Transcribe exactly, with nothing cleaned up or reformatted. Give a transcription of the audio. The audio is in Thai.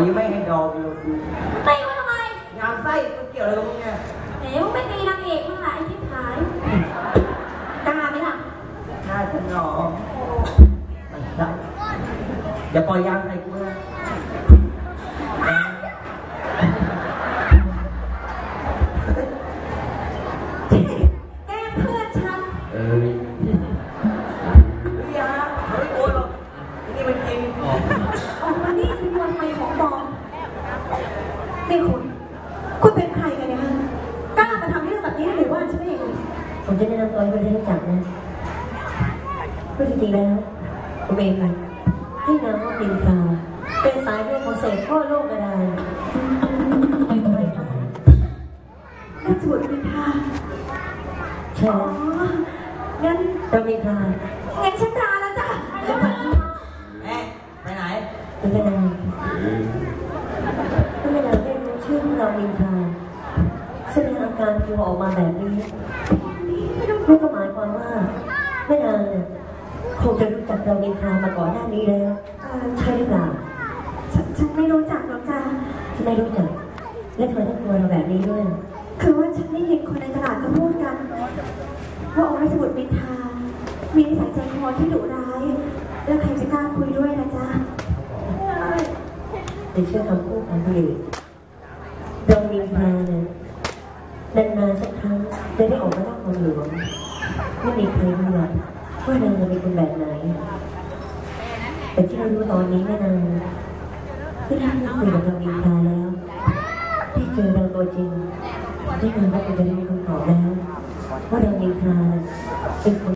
ยังไม่ให้ดอกอยู่ตีมันทำไมงานไส้มันเกี่ยวอะไรกับมึงเนี่ยเดี๋ยวไม่ตีนางเอกมึงหลายชิบหายกล้าไหมล่ะกล้าจะหนออย่าปล่อยยางใส่กูนะแกเพื่อนฉันเออนี่ยาไม่โวยหรอกนี่มันจริงออกมานี่คือวันใหม่ของบอมนี่คุณคุณเป็นใครกันเนี่ยฮะกล้ามาทำเรื่องแบบนี้หรือว่าใช่ไหมผมจะแนะนำตัวให้คุณได้รู้จักนะพูดจริงๆแล้วผมเองค่ะให้นามว่าปินตาเป็นสายเลือดของเศษพ่อโลกกระไดราชบุตรปินทาใช่งั้นเราปินทางั้นฉันลาแล้วจ้ะเอ๊ะไปไหนเป็นกระไดถ้าไม่นานได้รู้ชื่อเราปินทาแสดงอาการกลัวออกมาแบบนี้นั่นก็หมายความว่าไม่นานเนี่ยคงจะรู้จักเราปินทามาก่อนหน้านี้แล้วใช่หรือเปล่าฉันฉันไม่รู้จักหรอกจ้ะฉันไม่รู้จักและเธอต้องกลัวเราแบบนี้ด้วยคือว่าฉันได้ยินคนในตลาดเขาพูดกันว่าองค์ราชบุตรปินทามีนิสัยใจคอที่ดุร้ายแล้วใครจะกล้าคุยด้วยล่ะจ๊ะในเชื่อคำพูดของคนอื่นเราปินทาเนี่ยนานๆสักครั้งจะได้ออกมาเล่าความหลวงไม่มีใครรู้หรอกว่าเราเป็นคนแบบไหนแต่ที่เรารู้ตอนนี้แม่นางที่ได้คุยกับเราปินทาแล้วได้เจอเราตัวจริงได้นางก็คงจะได้มีคำตอบแล้วว่าเราปินทาเป็นคน